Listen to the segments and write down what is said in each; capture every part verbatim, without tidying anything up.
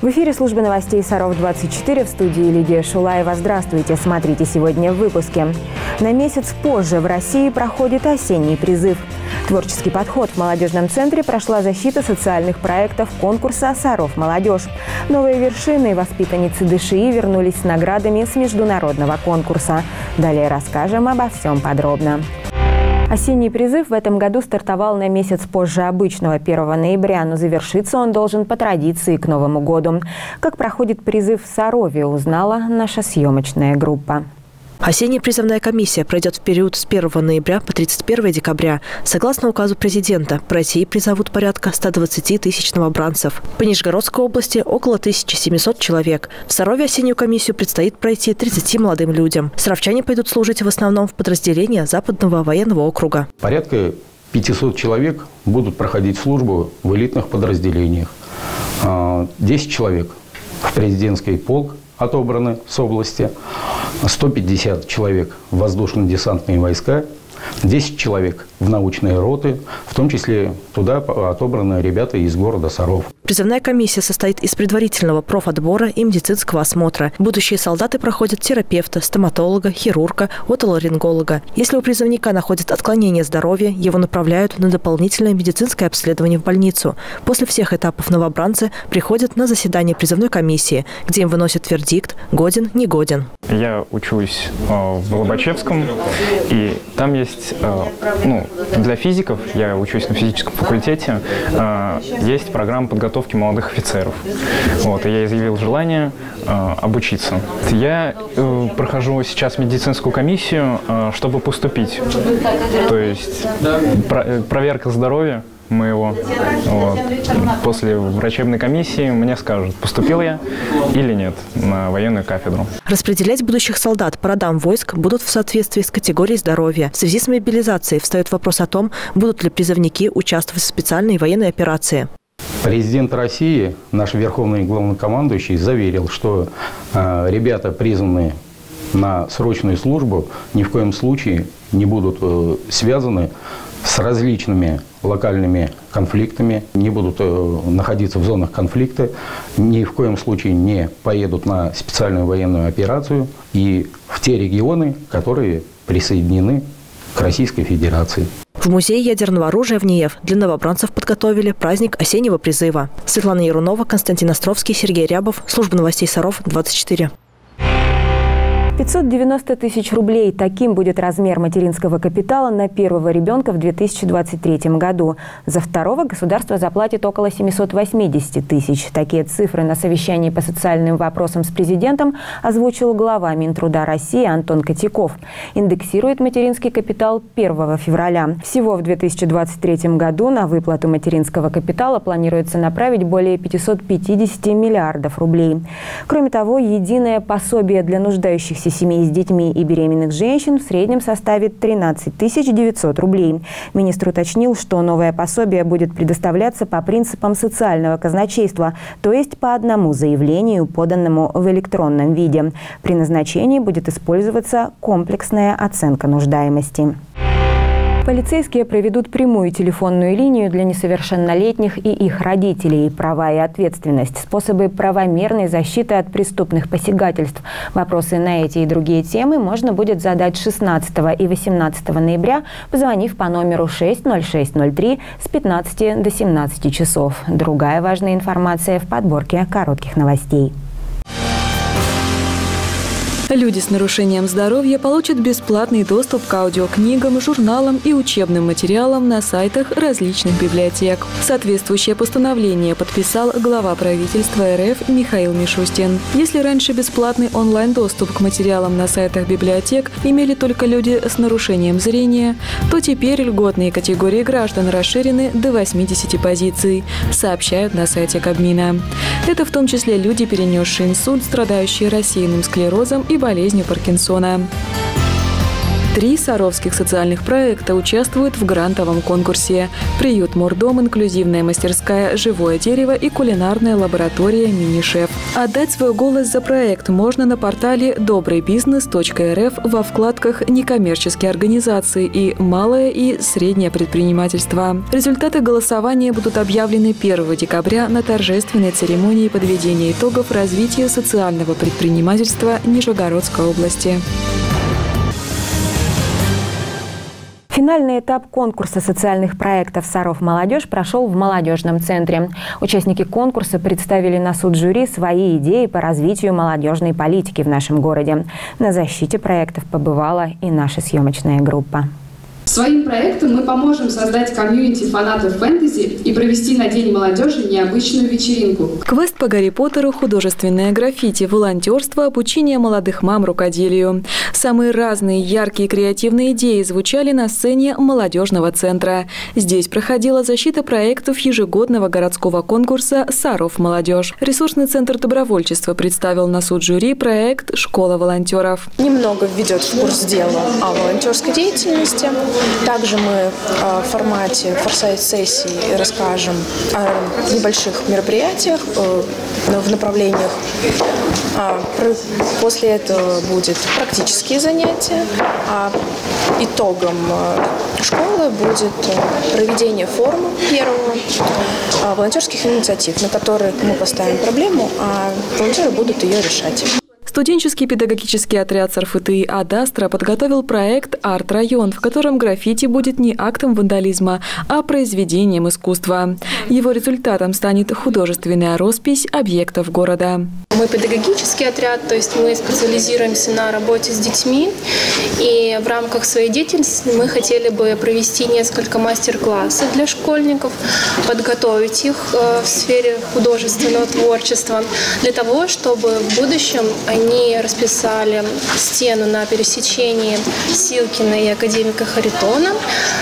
В эфире службы новостей Саров двадцать четыре, в студии Лидия Шулаева. Здравствуйте. Смотрите сегодня в выпуске. На месяц позже в России проходит осенний призыв. Творческий подход. В молодежном центре прошла защита социальных проектов конкурса «Саров молодежь». Новые вершины воспитанницы ДШИ вернулись с наградами с международного конкурса. Далее расскажем обо всем подробно. Осенний призыв в этом году стартовал на месяц позже обычного, первого ноября, но завершиться он должен по традиции к Новому году. Как проходит призыв в Сарове, узнала наша съемочная группа. Осенняя призывная комиссия пройдет в период с первого ноября по тридцать первое декабря. Согласно указу президента, по России призовут порядка ста двадцати тысяч новобранцев. По Нижегородской области около тысячи семисот человек. В Сарове осеннюю комиссию предстоит пройти тридцати молодым людям. Саровчане пойдут служить в основном в подразделения Западного военного округа. Порядка пятисот человек будут проходить службу в элитных подразделениях. десять человек в президентский полк отобраны с области, сто пятьдесят человек в воздушно-десантные войска, десять человек в научные роты, в том числе туда отобраны ребята из города Саров. Призывная комиссия состоит из предварительного профотбора и медицинского осмотра. Будущие солдаты проходят терапевта, стоматолога, хирурга, отоларинголога. Если у призывника находят отклонение здоровья, его направляют на дополнительное медицинское обследование в больницу. После всех этапов новобранцы приходят на заседание призывной комиссии, где им выносят вердикт «годен, не годен». Я учусь в Лобачевском, и там есть, ну, для физиков, я учусь на физическом факультете, есть программа подготовки молодых офицеров. Вот, и я изъявил желание обучиться. Я прохожу сейчас медицинскую комиссию, чтобы поступить. То есть проверка здоровья моего. Вот. После врачебной комиссии мне скажут, поступил я или нет на военную кафедру. Распределять будущих солдат по родам войск будут в соответствии с категорией здоровья. В связи с мобилизацией встает вопрос о том, будут ли призывники участвовать в специальной военной операции. Президент России, наш верховный главнокомандующий, заверил, что э, ребята, призванные на срочную службу, ни в коем случае не будут э, связаны с различными локальными конфликтами, не будут э, находиться в зонах конфликта, ни в коем случае не поедут на специальную военную операцию и в те регионы, которые присоединены к Российской Федерации. В музее ядерного оружия в НИЭФ для новобранцев подготовили праздник осеннего призыва. Светлана Ярунова, Константин Островский, Сергей Рябов. Служба новостей Саров двадцать четыре. пятьсот девяносто тысяч рублей. Таким будет размер материнского капитала на первого ребенка в две тысячи двадцать третьем году. За второго государство заплатит около семисот восьмидесяти тысяч. Такие цифры на совещании по социальным вопросам с президентом озвучил глава Минтруда России Антон Котяков. Индексирует материнский капитал первого февраля. Всего в две тысячи двадцать третьем году на выплату материнского капитала планируется направить более пятисот пятидесяти миллиардов рублей. Кроме того, единое пособие для нуждающихся семей с детьми и беременных женщин в среднем составит тринадцать тысяч девятьсот рублей. Министр уточнил, что новое пособие будет предоставляться по принципам социального казначейства, то есть по одному заявлению, поданному в электронном виде. При назначении будет использоваться комплексная оценка нуждаемости. Полицейские проведут прямую телефонную линию для несовершеннолетних и их родителей. Права и ответственность, способы правомерной защиты от преступных посягательств. Вопросы на эти и другие темы можно будет задать шестнадцатого и восемнадцатого ноября, позвонив по номеру шесть ноль шесть ноль три с пятнадцати до семнадцати часов. Другая важная информация в подборке коротких новостей. Люди с нарушением здоровья получат бесплатный доступ к аудиокнигам, журналам и учебным материалам на сайтах различных библиотек. Соответствующее постановление подписал глава правительства РФ Михаил Мишустин. Если раньше бесплатный онлайн-доступ к материалам на сайтах библиотек имели только люди с нарушением зрения, то теперь льготные категории граждан расширены до восьмидесяти позиций, сообщают на сайте Кабмина. Это в том числе люди, перенесшие инсульт, страдающие рассеянным склерозом и болезнью Паркинсона. Три саровских социальных проекта участвуют в грантовом конкурсе. Приют «Мурдом», инклюзивная мастерская «Живое дерево» и кулинарная лаборатория «Мини-шеф». Отдать свой голос за проект можно на портале добрый бизнес точка эр эф во вкладках «Некоммерческие организации» и «Малое и среднее предпринимательство». Результаты голосования будут объявлены первого декабря на торжественной церемонии подведения итогов развития социального предпринимательства Нижегородской области. Финальный этап конкурса социальных проектов «Саров молодежь» прошел в молодежном центре. Участники конкурса представили на суд жюри свои идеи по развитию молодежной политики в нашем городе. На защите проектов побывала и наша съемочная группа. Своим проектом мы поможем создать комьюнити фанатов фэнтези и провести на День молодежи необычную вечеринку. Квест по Гарри Поттеру, художественное граффити, волонтерство, обучение молодых мам рукоделию. Самые разные яркие и креативные идеи звучали на сцене молодежного центра. Здесь проходила защита проектов ежегодного городского конкурса «Саров молодежь». Ресурсный центр добровольчества представил на суд жюри проект «Школа волонтеров». Немного введет в курс дела о волонтерской деятельности. Также мы в формате форсайт-сессий расскажем о небольших мероприятиях в направлениях. После этого будут практические занятия. А итогом школы будет проведение форума первого волонтерских инициатив, на которые мы поставим проблему, а волонтеры будут ее решать. Студенческий педагогический отряд СарФТИ «Адастра» подготовил проект «Арт-район», в котором граффити будет не актом вандализма, а произведением искусства. Его результатом станет художественная роспись объектов города. Мы педагогический отряд, то есть мы специализируемся на работе с детьми. И в рамках своей деятельности мы хотели бы провести несколько мастер-классов для школьников, подготовить их в сфере художественного творчества, для того, чтобы в будущем они расписали стену на пересечении Силкина и академика Харитона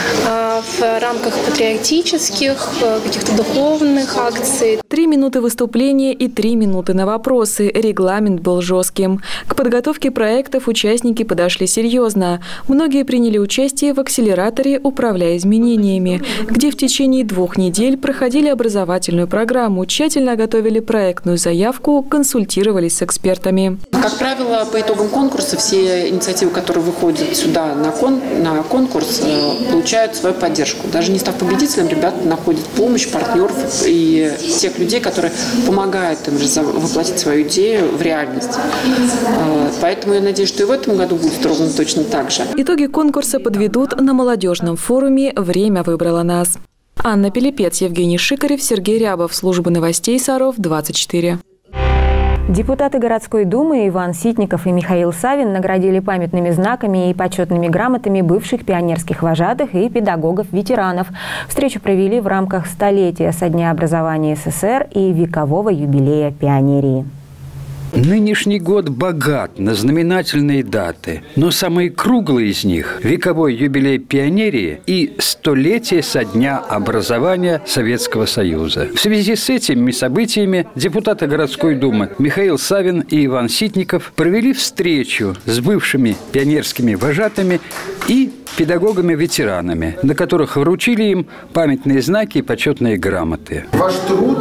в рамках патриотических, каких-то духовных акций. Три минуты выступления и три минуты на вопросы. Регламент был жестким. К подготовке проектов участники подошли серьезно. Многие приняли участие в акселераторе «Управляя изменениями», где в течение двух недель проходили образовательную программу, тщательно готовили проектную заявку, консультировались с экспертами. Как правило, по итогам конкурса все инициативы, которые выходят сюда на, кон, на конкурс, получают свою поддержку. Даже не став победителем, ребята находят помощь, партнеров и тех людей, которые помогают им воплотить свою идею в реальность. Поэтому я надеюсь, что и в этом году будет ровно точно так же. Итоги конкурса подведут на молодежном форуме «Время выбрало нас». Анна Пилипец, Евгений Шикарев, Сергей Рябов. Служба новостей Саров, двадцать четыре. Депутаты городской думы Иван Ситников и Михаил Савин наградили памятными знаками и почетными грамотами бывших пионерских вожатых и педагогов-ветеранов. Встречу провели в рамках столетия со дня образования СССР и векового юбилея пионерии. Нынешний год богат на знаменательные даты, но самые круглые из них – вековой юбилей пионерии и столетие со дня образования Советского Союза. В связи с этими событиями депутаты городской думы Михаил Савин и Иван Ситников провели встречу с бывшими пионерскими вожатыми и педагогами-ветеранами, на которых вручили им памятные знаки и почетные грамоты. Ваш труд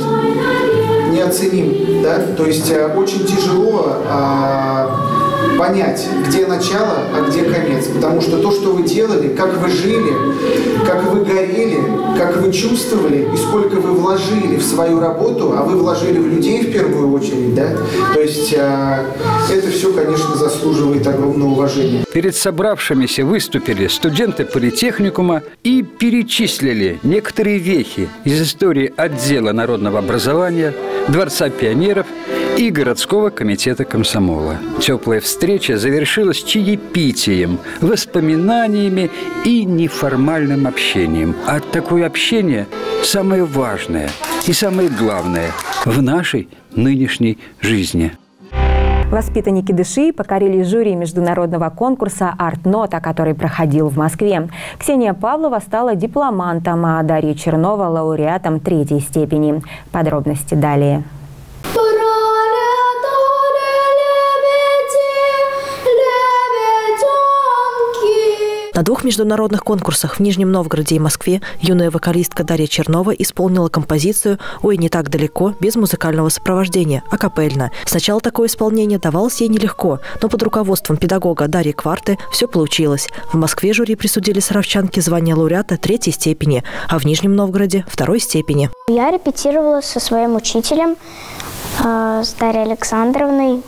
неоценим, да? То есть очень тяжело а, понять, где начало, а где конец. Потому что то, что вы делали, как вы жили, как вы горели, как вы чувствовали и сколько вы вложили в свою работу, а вы вложили в людей в первую очередь, да? То есть а, это все, конечно, заслуживает огромного уважения. Перед собравшимися выступили студенты политехникума и перечислили некоторые вехи из истории отдела народного образования, Дворца пионеров и городского комитета комсомола. Теплая встреча завершилась чаепитием, воспоминаниями и неформальным общением. А такое общение самое важное и самое главное в нашей нынешней жизни. Воспитанники ДШИ покорили жюри международного конкурса «Арт-нота», который проходил в Москве. Ксения Павлова стала дипломантом, а Дарья Чернова – лауреатом третьей степени. Подробности далее. На двух международных конкурсах в Нижнем Новгороде и Москве юная вокалистка Дарья Чернова исполнила композицию «Ой, не так далеко» без музыкального сопровождения, акапельно. Сначала такое исполнение давалось ей нелегко, но под руководством педагога Дарьи Кварты все получилось. В Москве жюри присудили саровчанке звание лауреата третьей степени, а в Нижнем Новгороде – второй степени. Я репетировала со своим учителем, э, с Дарьей Александровной.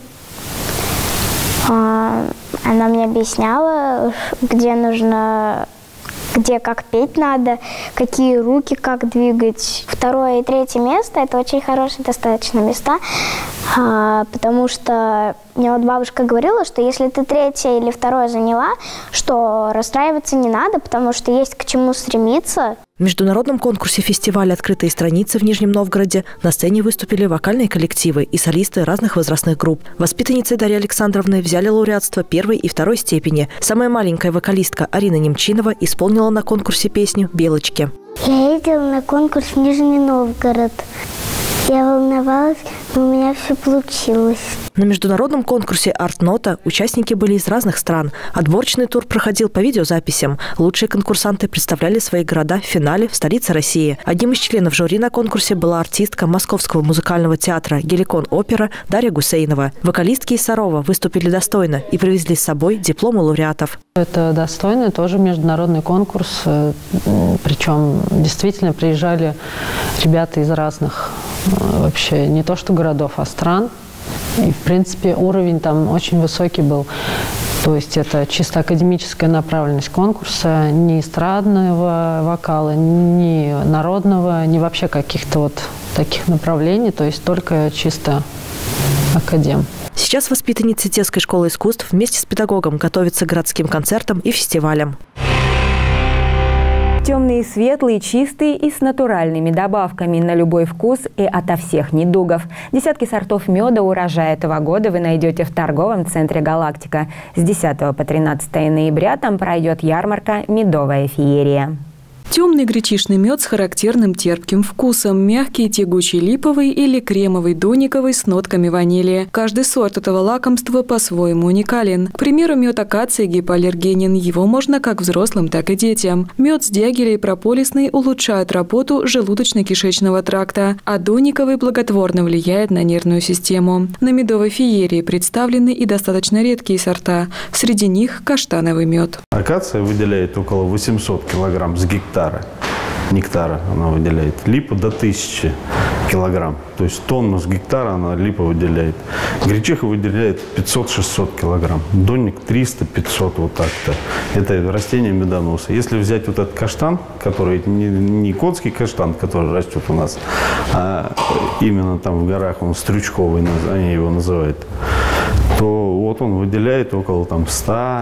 Э, она мне объясняла, где нужно, где как петь надо, какие руки как двигать. Второе и третье место – это очень хорошие достаточно места, э, потому что мне вот бабушка говорила, что если ты третье или второе заняла, что расстраиваться не надо, потому что есть к чему стремиться. В международном конкурсе фестиваля «Открытые страницы» в Нижнем Новгороде на сцене выступили вокальные коллективы и солисты разных возрастных групп. Воспитанницы Дарьи Александровны взяли лауреатство первой и второй степени. Самая маленькая вокалистка Арина Немчинова исполнила на конкурсе песню «Белочки». Я ездила на конкурс в Нижний Новгород. Я волновалась, но у меня все получилось. На международном конкурсе «Артнота» участники были из разных стран. Отборочный тур проходил по видеозаписям. Лучшие конкурсанты представляли свои города в финале в столице России. Одним из членов жюри на конкурсе была артистка Московского музыкального театра «Геликон Опера» Дарья Гусейнова. Вокалистки из Сарова выступили достойно и привезли с собой дипломы лауреатов. Это достойный тоже международный конкурс. Причем действительно приезжали ребята из разных вообще не то что городов, а стран. И, в принципе, уровень там очень высокий был. То есть это чисто академическая направленность конкурса, ни эстрадного вокала, ни народного, ни вообще каких-то вот таких направлений. То есть только чисто академ. Сейчас воспитанницы детской школы искусств вместе с педагогом готовятся к городским концертам и фестивалям. Темные, светлые, чистые и с натуральными добавками на любой вкус и ото всех недугов. Десятки сортов меда урожая этого года вы найдете в торговом центре «Галактика». С десятого по тринадцатое ноября там пройдет ярмарка «Медовая феерия». Темный гречишный мед с характерным терпким вкусом, мягкий тягучий липовый или кремовый дониковый с нотками ванили. Каждый сорт этого лакомства по-своему уникален. К примеру, мед акации гипоаллергенен. Его можно как взрослым, так и детям. Мед с дягеля и прополисный улучшают работу желудочно-кишечного тракта, а дониковый благотворно влияет на нервную систему. На медовой феерии представлены и достаточно редкие сорта. Среди них каштановый мед. Акация выделяет около восьмисот килограмм с гектара. Нектара она выделяет. Липа до тысячи килограмм. То есть тонну с гектара она липа выделяет. Гречиха выделяет пятьсот-шестьсот килограмм. Донник триста-пятьсот, вот так-то. Это растение медоноса. Если взять вот этот каштан, который не, не котский каштан, который растет у нас, а именно там в горах, он стрючковый, они его называют, то вот он выделяет около там ста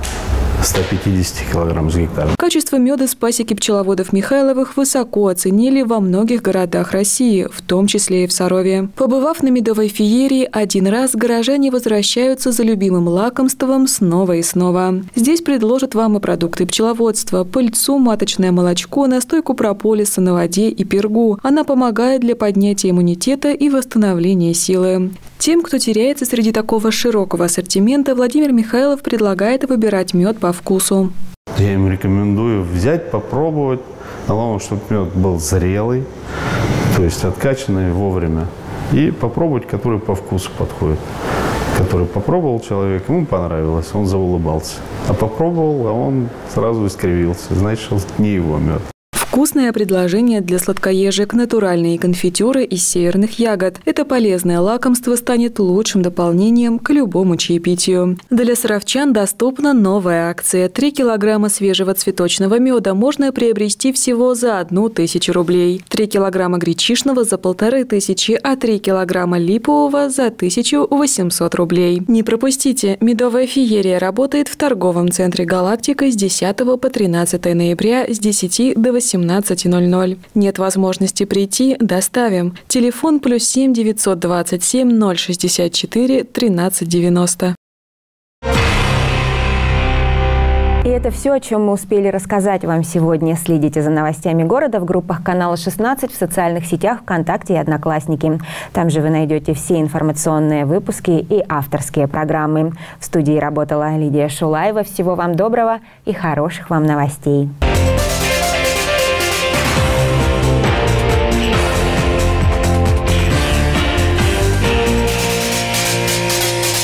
ста пятидесяти килограмм с гектара. Качество меда с пасеки пчеловодов Михайловых высоко оценили во многих городах России, в том числе и в Сарове. Побывав на медовой феерии один раз, горожане возвращаются за любимым лакомством снова и снова. Здесь предложат вам и продукты пчеловодства, пыльцу, маточное молочко, настойку прополиса на воде и пергу. Она помогает для поднятия иммунитета и восстановления силы. Тем, кто теряется среди такого широкого ассортимента, Владимир Михайлов предлагает выбирать мед по вкусу. Я им рекомендую взять, попробовать. Главное, чтобы мед был зрелый, то есть откачанный вовремя. И попробовать, который по вкусу подходит. Который попробовал человек, ему понравилось, он заулыбался. А попробовал, а он сразу искривился. Значит, не его мед. Вкусное предложение для сладкоежек – натуральные конфитюры из северных ягод. Это полезное лакомство станет лучшим дополнением к любому чаепитию. Для саровчан доступна новая акция. три килограмма свежего цветочного меда можно приобрести всего за одну тысячу рублей. три килограмма гречишного за полторы тысячи, а три килограмма липового за тысячу восемьсот рублей. Не пропустите! Медовая феерия работает в торговом центре «Галактика» с десятого по тринадцатое ноября с десяти до восемнадцати ноль ноль. Нет возможности прийти – доставим. Телефон плюс семь девятьсот двадцать семь ноль шестьдесят четыре тринадцать девяносто. это все, о чем мы успели рассказать вам сегодня. Следите за новостями города в группах канала шестнадцать, в социальных сетях ВКонтакте и Одноклассники. Там же вы найдете все информационные выпуски и авторские программы. В студии работала Лидия Шулаева. Всего вам доброго и хороших вам новостей.